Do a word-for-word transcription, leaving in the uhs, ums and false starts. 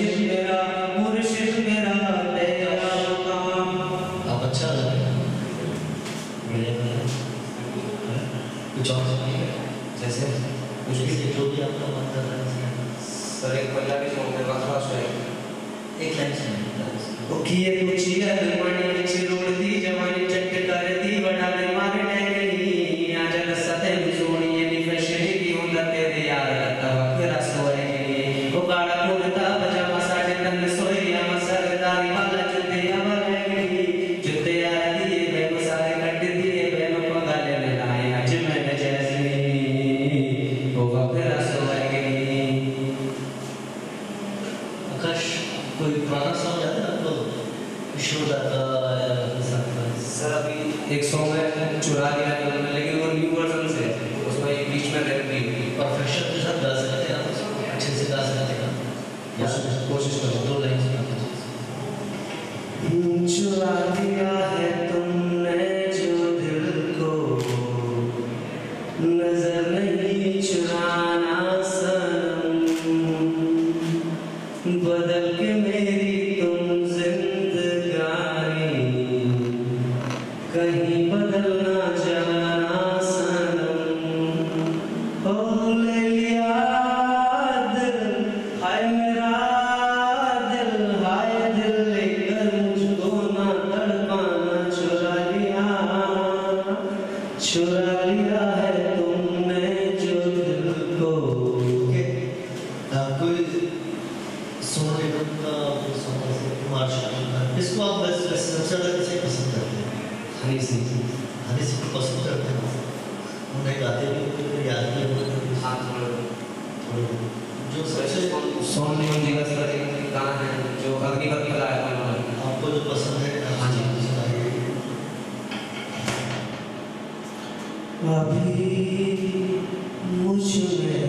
मुर्शिद मेरा मुर्शिद मेरा तेरा काम। आप अच्छा लग रहा है, कुछ और जैसे कुछ भी जो भी आपका मन कर रहा है। सर एक पंजाबी सॉन्ग में वक्रा है, एक लाइन सुनिए। ओ किए कुछ यार मानी विच रोड दी जवानी चट कर दी बड़ा दे मार टैगनी आ जग सते सोनी नी फैशन की हुंदा तेरे यार का वक्रा सोए ओ गाड़ा कुर्ता पजामा साढ़े तंग सोया मसरदारी वाला जुते अवलगी जुते यार दिए बे सारे कट दिए बे पगाले में लाए आज मैं जैसी ओ वक्रा सोए। आकाश कोई पुराना सॉन्ग याद है आपको? यशोदा का सर अभी एक सॉन्ग है चुरा लिया है, लेकिन वो न्यू वर्जन से उसमें एक बीच में रैप भी परफेक्शन के साथ गा सकते हैं आप, अच्छे से गा सकते हैं यार, कोशिश करो। दो लाइन चुरा लिया है तुमने जो दिल को, नजर नहीं चुराना सनम, बदल के मेरी तुम जिंदगानी, कहीं बदल ना जाना सनम। ओ ले लिया दिल हाय मेरा दिल, हाय दिल लेकर मुझको ना तड़पाना, चुरा लिया चुरा लिया है तुमने जो दिल को। कोई सोनू निगम का सॉन्ग कुमार शानू का, इसको आप बस सबसे ज़्यादा किसे पसंद करते हैं? हनी सिंह हनी सिंह को पसंद करते हैं, उन्हें गाते भी होंगे, याद भी होंगे। हाँ थोड़ा थोड़ा जो सबसे सोनू निगम जी का सर एक गाना है जो अग्निपथ में गाया था उन्होंने, आपको जो पसंद है। हाँ जी सुनाइए। अभी मुझ में